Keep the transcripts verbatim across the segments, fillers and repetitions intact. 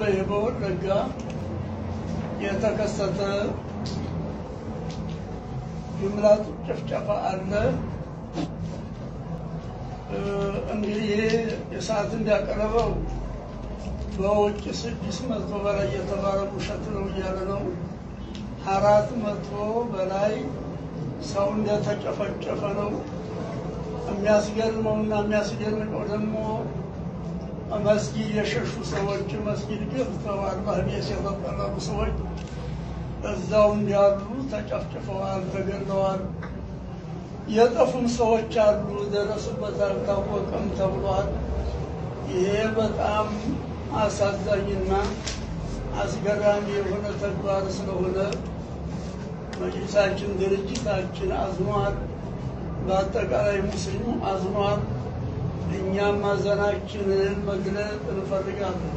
በወለጋ የተከሰተ ጅምላ ጭፍጨፋ አለ እንግዲህ የሰዓት እንዲያቀርበው በውጭ ስድስት መቶ በላይ የተባለ ውሸት ነው እያለ ነው አራት መቶ በላይ ሰው እንደተጨፈጨፈ ነው የሚያስገርመውና የሚያስደንቀው ደግሞ መስጊድ የሸሹ ሰዎች መስጊድ ገብተው አላህ ቤት የተጠለሉ ሰዎች እዛው እንዲያሉ ተጨፍጭፈዋል ተገድለዋል የጠፉም ሰዎች አሉ ደረሱበት አልታወቀም ተብሏል ይሄ በጣም አሳዛኝና አስገራሚ የሆነ ተግባር ስለሆነ መጅልሳችን ድርጅታችን አዝኗል በአጠቃላይ ሙስሊሙ አዝኗል እኛም ማዘናችንን መግለጽ እንፈልጋለን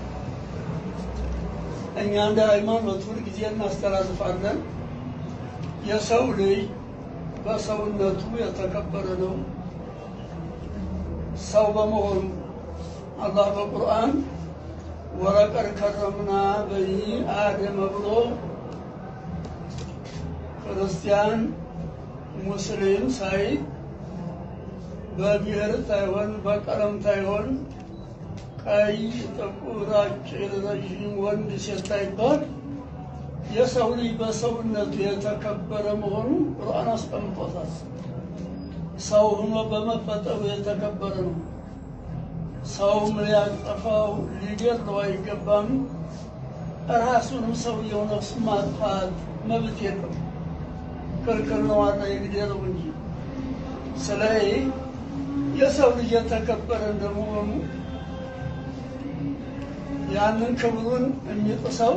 እኛ እንደ ሃይማኖት ሁሉ ጊዜ እናስተላልፋለን የሰው ልጅ በሰውነቱ የተከበረ ነው ሰው በመሆኑ አላህ በቁርአን ወለቀድ ከረምና በኒ አደም ብሎ ክርስቲያን ሙስሊም ሳይ በብሔር ታይሆን በቀለም ታይሆን ቀይ ጥቁር አጭር ረጅም ወንድ ሴት ታይባል የሰው ልጅ በሰውነቱ የተከበረ መሆኑ ቁርአን አስቀምጦታል ሰው ሆኖ በመፈጠሩ የተከበረ ነው ሰውም ሊያጠፋው ሊገድለው አይገባም ራሱንም ሰውየው ነፍስ ማጥፋት መብት የለው ክልክል ነው አለ ይግደለው እንጂ ስለዚህ የሰው ልጅ የተከበረ እንደመሆኑ ያንን ክብሩን የሚጥሰው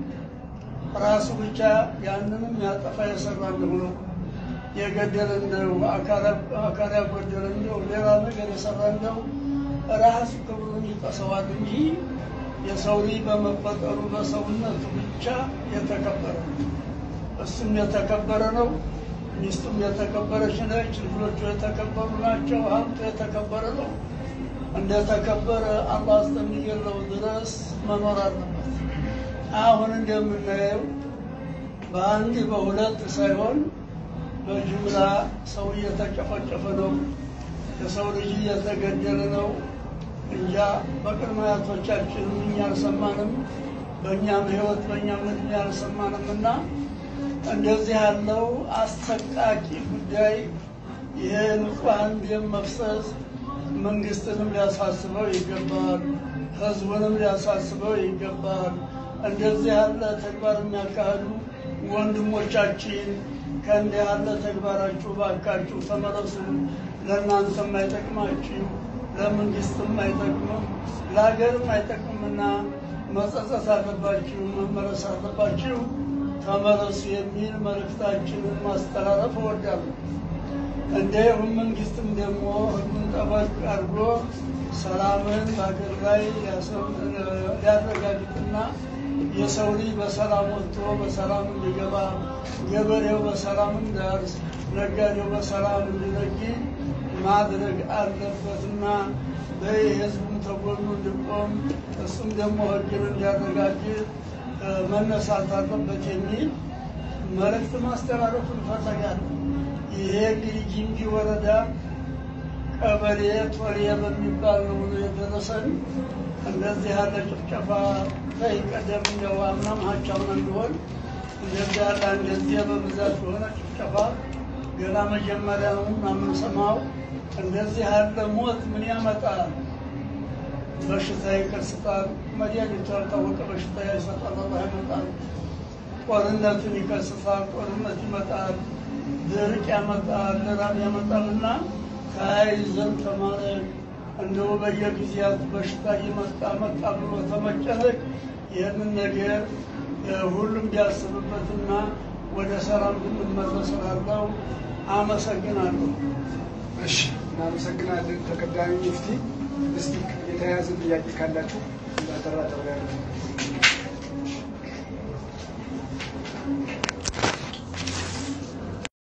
ራሱ ብቻ ያንንም ያጠፋ የሰራ እንደሆነ የገደለ እንደው አካል ያጎደለ እንደው ሌላ ነገር የሰራ እንደው ራሱ ክብሩን ይጥሰዋል እንጂ የሰው ልጅ በመፈጠሩ በሰውነቱ ብቻ የተከበረ እሱም የተከበረ ነው ሚስቱም የተከበረች ነች ልጆቹ የተከበሩ ናቸው ሀብቱ የተከበረ ነው እንደተከበረ አላህ እስከሚገድለው ድረስ መኖር አለበት አሁን እንደምናየው በአንድ በሁለት ሳይሆን በጅምላ ሰው እየተጨፈጨፈ ነው የሰው ልጅ እየተገደለ ነው እንጃ በቅድመ አያቶቻችን እኛ አልሰማንም በእኛም ህይወት በእኛም እድሜ አልሰማንምና እንደዚህ ያለው አስተቃቂ ጉዳይ ይሄ ንጹሃን ደም መፍሰስ መንግስትንም ሊያሳስበው ይገባል ህዝቡንም ሊያሳስበው ይገባል እንደዚህ ያለ ተግባር የሚያካሂዱ ወንድሞቻችን ከእንዲህ ያለ ተግባራችሁ ባካችሁ ተመለሱ ለእናንተም አይጠቅማችሁ ለመንግስትም አይጠቅምም ለሀገርም አይጠቅምና መጸጸት አለባችሁ መመለስ አለባችሁ ተመለሱ የሚል መልእክታችንን ማስተላለፍ እወዳለሁ እንደውም መንግስትም ደግሞ ህጉን ጠበቅ አድርጎ ሰላምን በሀገር ላይ ሊያረጋግጥና የሰው ልጅ በሰላም ወጥቶ በሰላም እንዲገባ ገበሬው በሰላም እንዲያርስ ነጋዴው በሰላም እንዲነግድ ማድረግ አለበትና በህዝቡም ተጎኑ እንዲቆም እሱም ደግሞ ህግን እንዲያረጋግጥ መነሳት አለበት የሚል መልእክት ማስተላለፍ እንፈልጋለን ይሄ እንግዲህ ጊምቢ ወረዳ ቀበሌ ቶሌ በሚባል ነው የደረሰን እንደዚህ ያለ ጭፍጨፋ ሳይቀደም እንደው አምናም ሀቻውን እንደሆን እንደዚህ ያለ እንደዚህ በብዛት የሆነ ጭፍጨፋ ገና መጀመሪያ ነው የምንሰማው እንደዚህ ያለ ሞት ምን ያመጣል በሽታ ይከሰታል መድኃኒቱ ያልታወቀ በሽታ ይሰጣል አላህ ያመጣል ጦርነትን ይከሰታል ጦርነት ይመጣል ድርቅ ያመጣል ረሃብ ያመጣልና ተያይዘን ተማረን እንደው በየጊዜያት በሽታ ይመጣ መጣ ብሎ ተመጨነቅ ይህንን ነገር ሁሉም ቢያስብበትና ወደ ሰላም ብንመለስ እላለሁ አመሰግናለሁ እሺ እናመሰግናለን ተቀዳሚ ሙፍቲ እስቲ የተያያዘ ጥያቄ ካላችሁ እንዳተራ ተብላ